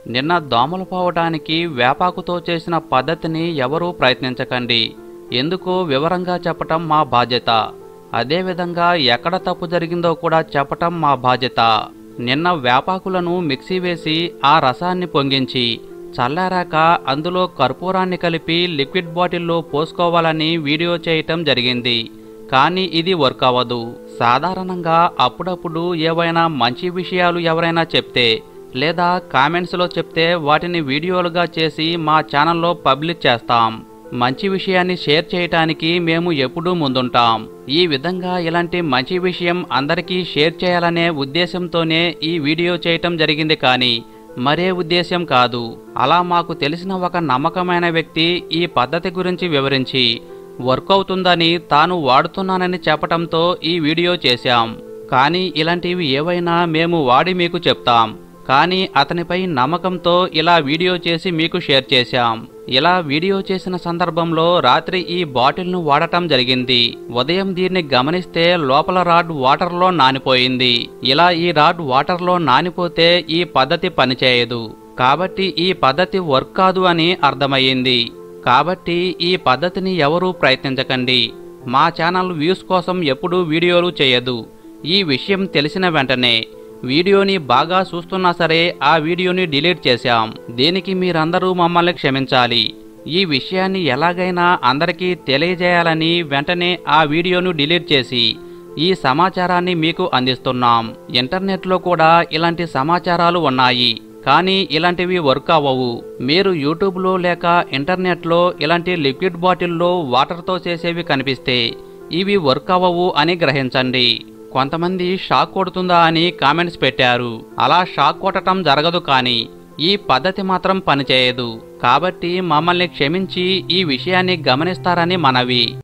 నిన్న దోమలు పోవడానికి వేపాకుతో చేసిన పద్ధతిని ఎవరూ ప్రయత్నించకండి. ఎందుకు వివరంగా చెప్పటం మా బాధ్యత. అదేవిధంగా ఎక్కడ తప్పు జరిగిందో కూడా చెప్పటం మా బాధ్యత. నిన్న వేపాకులను మిక్సీ వేసి ఆ రసాన్ని పొంగించి చల్లారాక అందులో కర్పూరాన్ని కలిపి లిక్విడ్ బాటిల్లో పోసుకోవాలని వీడియో చేయటం జరిగింది. కానీ ఇది వర్క్ అవ్వదు. సాధారణంగా అప్పుడప్పుడు ఏవైనా మంచి విషయాలు ఎవరైనా చెప్తే లేదా కామెంట్స్లో చెప్తే వాటిని వీడియోలుగా చేసి మా ఛానల్లో పబ్లిష్ చేస్తాం. మంచి విషయాన్ని షేర్ చేయటానికి మేము ఎప్పుడూ ముందుంటాం. ఈ విధంగా ఇలాంటి మంచి విషయం అందరికీ షేర్ చేయాలనే ఉద్దేశంతోనే ఈ వీడియో చేయటం జరిగింది, కానీ మరే ఉద్దేశం కాదు. అలా మాకు తెలిసిన ఒక నమ్మకమైన వ్యక్తి ఈ పద్ధతి గురించి వివరించి వర్క్ అవుతుందని తాను వాడుతున్నానని చెప్పటంతో ఈ వీడియో చేశాం. కానీ ఇలాంటివి ఏవైనా మేము వాడి మీకు చెప్తాం. కానీ అతనిపై నమ్మకంతో ఇలా వీడియో చేసి మీకు షేర్ చేశాం. ఇలా వీడియో చేసిన సందర్భంలో రాత్రి ఈ బాటిల్ను వాడటం జరిగింది. ఉదయం దీన్ని గమనిస్తే లోపల రాడ్ వాటర్లో నానిపోయింది. ఇలా ఈ రాడ్ వాటర్లో నానిపోతే ఈ పద్ధతి పనిచేయదు. కాబట్టి ఈ పద్ధతి వర్క్ కాదు అని అర్థమయ్యింది. కాబట్టి ఈ పద్ధతిని ఎవరూ ప్రయత్నించకండి. మా ఛానల్ వ్యూస్ కోసం ఎప్పుడూ వీడియోలు చేయదు. ఈ విషయం తెలిసిన వెంటనే వీడియోని బాగా చూస్తున్నా సరే ఆ వీడియోని డిలీట్ చేశాం. దీనికి మీరందరూ మమ్మల్ని క్షమించాలి. ఈ విషయాన్ని ఎలాగైనా అందరికీ తెలియజేయాలని వెంటనే ఆ వీడియోను డిలీట్ చేసి ఈ సమాచారాన్ని మీకు అందిస్తున్నాం. ఇంటర్నెట్లో కూడా ఇలాంటి సమాచారాలు ఉన్నాయి, కానీ ఇలాంటివి వర్క్ అవ్వవు. మీరు యూట్యూబ్లో లేక ఇంటర్నెట్లో ఇలాంటి లిక్విడ్ బాటిల్లో వాటర్తో చేసేవి కనిపిస్తే ఇవి వర్క్ అవ్వవు అని గ్రహించండి. కొంతమంది షాక్ కొడుతుందా అని కామెంట్స్ పెట్టారు. అలా షాక్ కొట్టడం జరగదు, కానీ ఈ పద్ధతి మాత్రం పనిచేయదు. కాబట్టి మమ్మల్ని క్షమించి ఈ విషయాన్ని గమనిస్తారని మనవి.